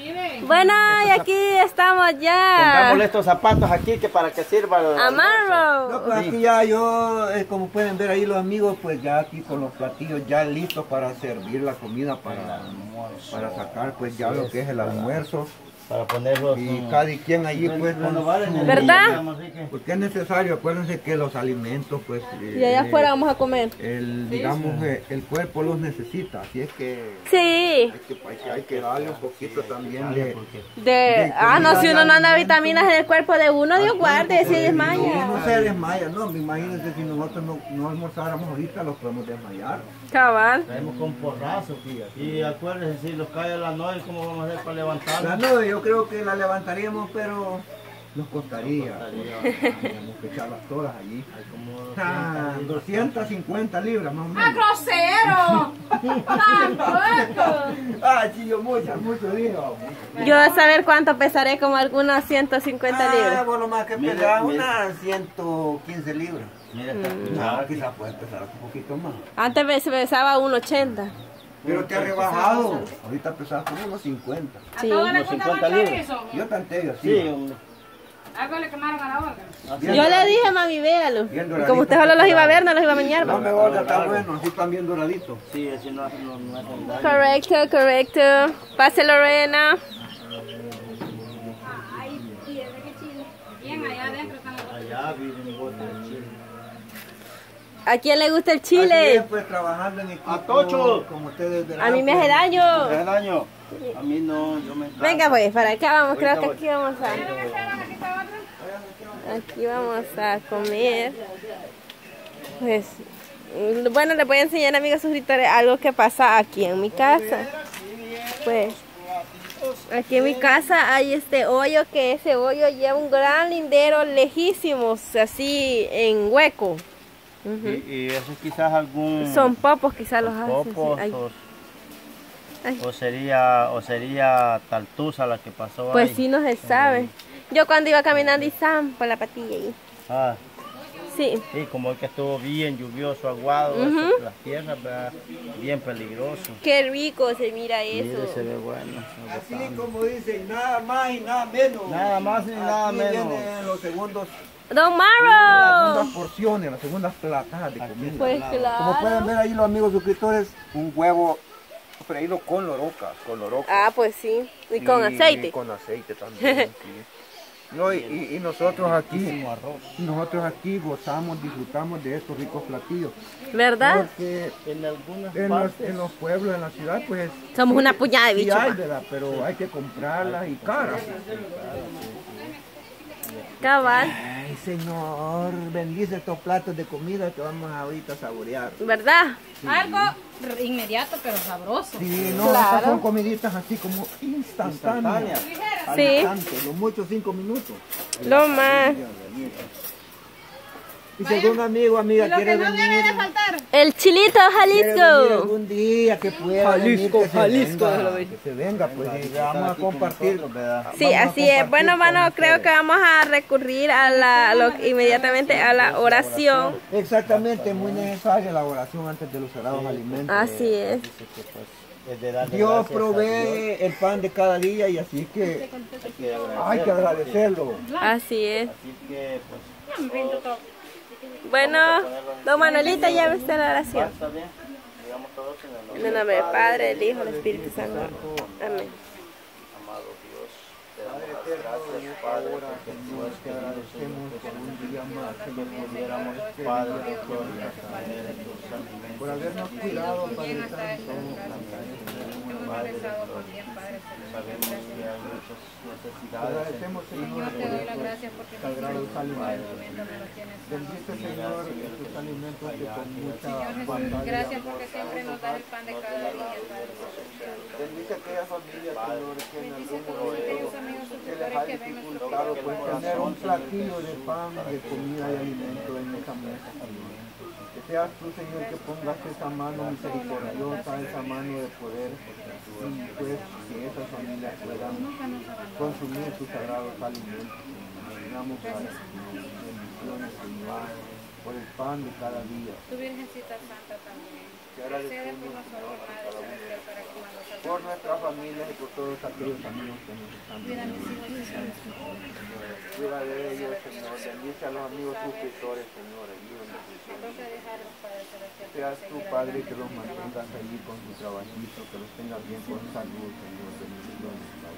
Bueno, y aquí estamos ya. Pongámosle estos zapatos aquí que para que sirva el Amarro. No, pues aquí ya yo, como pueden ver ahí los amigos, pues ya aquí con los platillos ya listos para servir la comida, para sacar pues ya lo que es el almuerzo. para ponerlos Y cada quien allí pues con su... ¿Verdad? Porque es necesario, acuérdense que los alimentos pues... Y allá afuera vamos a comer. Digamos, el cuerpo los necesita, así es que... Sí. Hay que darle un poquito también de... No, si uno no anda vitaminas en el cuerpo de uno, Dios guarde, se desmaya. No se desmaya, no, imagínense si nosotros no almorzáramos ahorita, los podemos desmayar. Cabal. traemos con porrazo, fíjate. Y acuérdense, si los cae a la noche, ¿cómo vamos a hacer para levantarlos? La nube yo creo que la levantaríamos, pero nos costaría. Tenemos que echarlas todas allí. 250 libras más o menos. ¡Ah, grosero! ¡Tampoco! Ah, chillo, mucho dijo. Yo a saber cuánto pesaré, como algunas 150 libras. Por lo más que pesa unas 115 libras. Mira esta Quizás puede pesar un poquito más. Antes se pesaba 1,80. Pero te ha rebajado. Ahorita pesas como unos 50. Sí. ¿A todos les unos gusta 50 manchar libras. eso? Yo tanteo así. Sí, hombre. Algo le quemaron a la boca. Yo le dije, mami, véalo. Bien Y doradito. como usted solo los iba a ver, no los iba a bañar. No me guarda, está bueno, así están bien doraditos. Sí, así no hacen daño. Correcto. Pase, Lorena. Ay, y ese que chile. Bien, allá adentro están los Allá viven botes de chile. ¿A quién le gusta el Así es, chile? pues trabajando en equipo. ¡A Tocho! Como ustedes verán. A mí me hace pues, daño. ¿Me hace daño? A mí no, yo me encanta. Venga pues, para acá vamos, creo que Ahorita aquí vamos a... aquí está otro. Aquí vamos a comer. Pues, bueno, les voy a enseñar, amigos suscriptores, algo que pasa aquí en mi casa. Pues, aquí en mi casa hay este hoyo, que ese hoyo lleva un gran lindero lejísimos, así en hueco. Y eso quizás algún... Son popos, quizás los hacen. popos Ay. Ay. o sería Taltusa la que pasó Pues ahí. sí, no se sabe. Yo cuando iba caminando y por la patilla ahí. Ah, Sí. sí, como el que estuvo bien lluvioso, aguado, eso, las tierras, ¿verdad? Bien peligroso. Qué rico se mira eso. Mire, se ve bueno. Así como dicen, nada más y nada menos. Nada más y nada Aquí menos. vienen los segundos, Don las Maro. segundas porciones, las segundas platadas de comida. Pues Como pueden claro. ver ahí los amigos suscriptores, un huevo freído con loroca, Ah, pues sí. Y con aceite. Con aceite también, sí. No, y nosotros aquí gozamos, disfrutamos de estos ricos platillos. ¿Verdad? Porque En algunas en partes. los pueblos, en la ciudad, pues Somos una puñada de sí bichos. hay, ma. ¿verdad? Pero hay que comprarlas y caras. Cabal. Ay, Señor, bendice estos platos de comida que vamos ahorita a saborear. ¿Verdad? Algo inmediato pero sabroso. Sí, no, Claro. estas son comiditas así como instantáneas. Al Sí. instante, lo mucho 5 minutos. Lo más. Y si algún amigo, amiga, Lo que quiere no venir, debe de faltar. El chilito quiere venir Jalisco. algún día que pueda Jalisco, venir, Jalisco, venga, déjalo ver. que se venga, pues y vamos a compartir. Sí, Vamos a así es. compartir Bueno, con mano, creo ustedes. que vamos a recurrir inmediatamente a la oración. Exactamente, es muy necesaria la oración antes de los sagrados alimentos. Así es. Es de darle Dios gracias a provee el pan de cada día y así que Dios. hay que agradecerlo. Así es. Así que, pues, Bueno, don Manuelita, ya está la oración. está bien. Digamos todos en el nombre En el nombre del Padre, del Hijo, del Espíritu Santo. Amén. amado Dios. Te damos las gracias, Padre, porque tú has Te agradecemos por un día más, Señor, que pudiéramos, Padre, de gloria, tener tus alimentos. por habernos cuidado, Padre Santo. Sabemos que hay muchas Te necesidades. agradecemos, Señor, Te doy las gracias porque sagrados alimentos. momento me lo tienes. Bendice, Señor, estos alimentos que con mucha Jesús, bondad. gracias porque siempre nos das el pan de cada día, Padre. Bendice a aquellas familias, Señor, que en algún momento Aquellos amigos se les suscriptores ha que ven nuestro dificultado pues, tener un platillo de pan, de comida y alimento en esa mesa, Señor. Que seas tú, Señor, que pongas esa mano misericordiosa, esa mano de poder, y pues que esas familias puedan consumir tus sagrados alimentos. Damos bendiciones, Señor, por el pan de cada día. Tu Virgencita Santa también. Te agradecemos, Señor, por cada uno de nosotros, por nuestras familias y por todos aquellos amigos que nos están viendo. Cuida de ellos, Señor. Bendice a los amigos suscriptores, Señor. Ayúdanos, Señor. Seas tu Padre que los mantengas allí con su trabajito, que los tengas bien con salud, Señor. Bendiciones, Padre.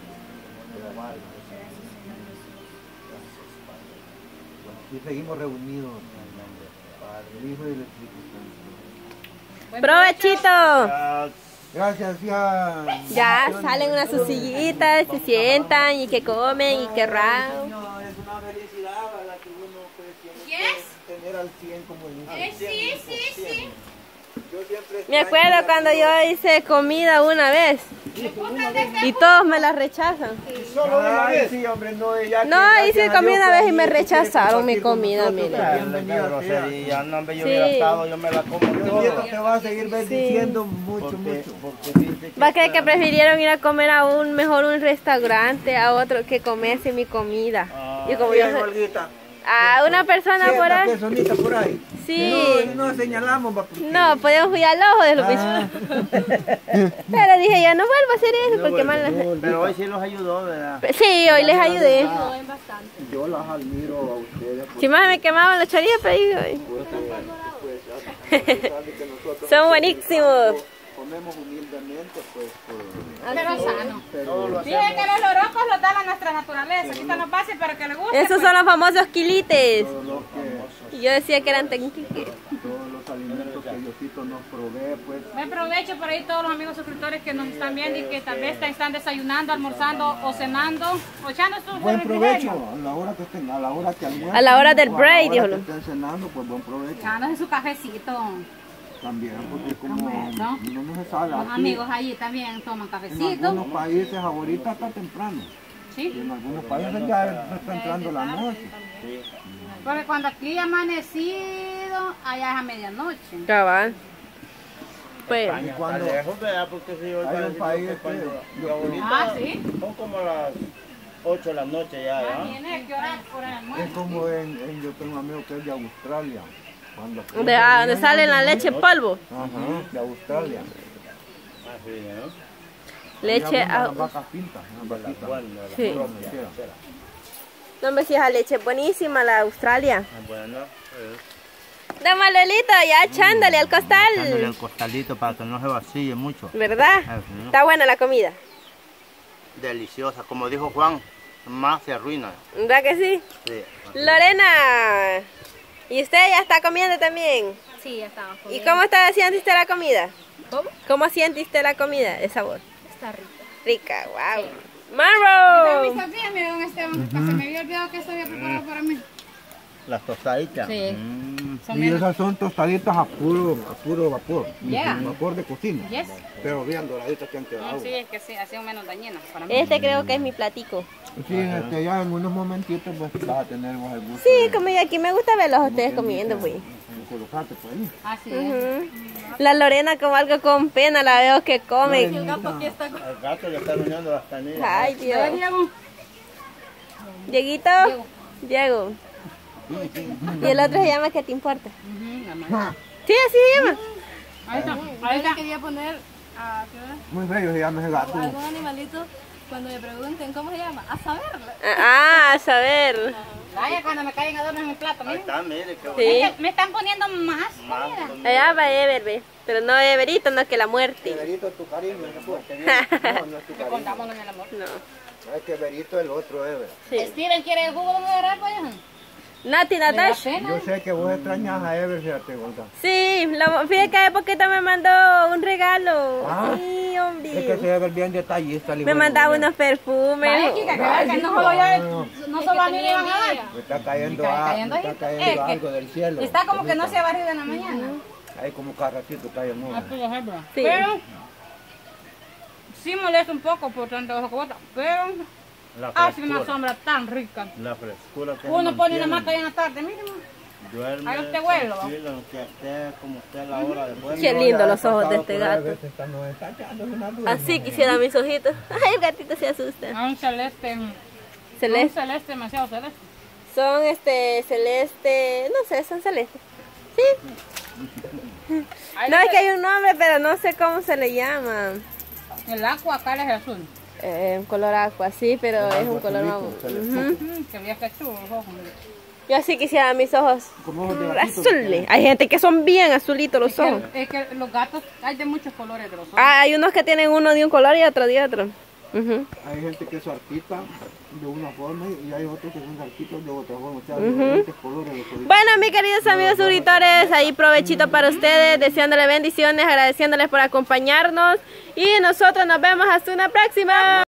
Y seguimos reunidos, Padre, el Hijo y el Espíritu Santo. ¡Provechito! Gracias, ya. Ya salen unas sus sillitas, se sientan y que comen y que rato. Es una felicidad a la que uno pues, tiene Yes. que tener al 100 como dice. Sí. Yo siempre Me acuerdo cuando yo hice comida una vez y todos me la rechazan. Solo una vez. Sí, hombre, no, ya No, hice comida una vez y me rechazaron mi comida, mire. Ya no, hombre, yo Sí. hubiera estado, yo me la como todo. Te va a seguir bendiciendo mucho, Porque mucho. dice ¿Va a creer que prefirieron ir a comer a un mejor un restaurante, a otro que comerse mi comida? Y como yo soy- Olguita. a una persona por Siéntate, ahí. sonita por ahí. Sí. No señalamos, va, porque- No, podemos ir al ojo de los bichos. Pero dije, yo no vuelvo a hacer eso porque mal. Pero hoy sí los ayudó, ¿verdad? Sí, hoy les ayudé. Yo las admiro a ustedes. Si más me quemaban los chorillos, pero digo, Que nosotros son buenísimos. comemos humildemente, pues, Pero sano. pero Dije que los lorocos los da la nuestra naturaleza. Aquí están los bases para que le guste. Esos son los famosos quilites. todo lo que, Y yo decía que eran tenquiques. todos los alimentos que Diosito nos provee, pues, Buen provecho por ahí todos los amigos suscriptores que nos están viendo y que tal vez están desayunando, almorzando o cenando o echando su buen provecho refrigerio. a la hora que estén, a la hora que almuercen, A la hora del o break, a la hora Dios que lo- estén cenando, pues buen provecho Echándose su cafecito. también, porque como Bueno. no se sabe, Los aquí, amigos allí también toman en cafecito. algunos países ahorita está temprano, y Sí. en algunos países ya está entrando la noche. Porque cuando aquí ha amanecido, allá es a medianoche. Cabal. Pues, España está lejos, ¿verdad? Porque si yo Hay un parece país que cuando que- yo ahorita Ah, sí. son como las 8 de la noche ya, ¿ya? Tiene que orar por el Es almuerzo. como yo tengo un amigo que es de Australia. Cuando donde sale la leche en polvo. Ajá, de Australia. Así, ¿no? Leche. Las vacas pintas, unas vaquitas. Bueno, Sí. Donde quiera. No me si esa leche es buenísima, la Australia. Bueno, pues, Don Manuelito, ya echándole al echándole costal. el costalito para que no se vacíe mucho. ¿Verdad? Así, ¿no? Está buena la comida. Deliciosa, como dijo Juan, más se arruina. ¿Verdad que sí? Sí. Lorena, ¿y usted ya está comiendo también? Sí, ya estamos ¿Y cómo está siente usted la comida? ¿Cómo? ¿Cómo siente usted la comida? ¿El sabor? Está rico. Rica, wow. ¡Marro! Está bien, mi don Esteban. Se me había olvidado que esto había preparado para mí. Las tostaditas. Sí. Y esas son tostaditas a puro vapor. Yeah. Vapor de cocina. Yes. Pero bien doraditas que han quedado. No, sí, es que sí, ha sido menos dañina para mí. Este creo que es mi platico. Sí, ya en unos momentitos pues vas a tener vos el gusto Sí, de como yo aquí me gusta verlos a ustedes comiendo, pues. colocarte por ahí. Así es. Ujú. La Lorena como algo con pena la veo que come. El gato le está arruinando las canillas. Ay, Dios. Diego. Dieguito. Diego. Y el otro se llama ¿Qué te importa? Sí, así se llama. Ahí está. Ahí está. Quería poner a Muy feo se llama ese gato. algún animalito cuando me pregunten cómo se llama, a saberlo. Ah, a saber. Vaya, cuando me caen adornos en mi plato, Ahí miren. está, mire, qué bonito. Sí. Es que me están poniendo más comida. Allá va Ever, ve. Pero no Everito, no que la muerte. Verito es tu cariño, no es tu cariño. Contámonos en el amor. No. Es que Verito es el otro, Ever. Sí. Steven quiere el jugo de agarrar, pues. Nati, Me da Natasha. pena. Yo sé que vos extrañas a Ever, fíjate, Olga. Sí, fíjate que hace poquito me mandó un regalo. Ah. Sí, Es que hombre. ese Ever bien detallista. Me mandaba unos perfumes. Vaya, Kika, que vea que no solo yo, no solo a mí me van a dar. Me está cayendo, Está cayendo ahí. me está Es cayendo que algo del cielo. Está como que no se ha barrido en la mañana. Ahí como cada ratito cae el mundo. por ejemplo. Sí. Pero sí molesta un poco por tanta baja cuota, pero La hace una frescura. sombra tan rica. La frescura que Uno se pone una mantiene. mata ahí en la tarde, mire, ma. Duerme Ahí usted vuelo. tranquilo, que esté como esté a la hora de duerme. Qué lindo los ojos de este gato. Nos está echando una duda. Así quisiera mis ojitos. Ay, el gatito se asusta. A un celeste, Celeste. un celeste demasiado celeste. Son celeste, no sé, son celestes. Sí. No, es que hay un nombre, pero no sé cómo se le llama. El agua acá es azul. Un color agua, sí, pero es un color más... Que había que azul, ojo. Yo así quisiera mis ojos Como ojos de gatito. azules. Hay gente que son bien azulitos los ojos. Es que los gatos hay de muchos colores de los ojos. Ah, hay unos que tienen uno de un color y otro de otro. Hay gente que es artista de una forma y hay otros que son artistas de otra forma. O sea, diferentes colores. Bueno, mis queridos amigos suscriptores, ahí provechito para ustedes, deseándoles bendiciones, agradeciéndoles por acompañarnos y nosotros nos vemos hasta una próxima.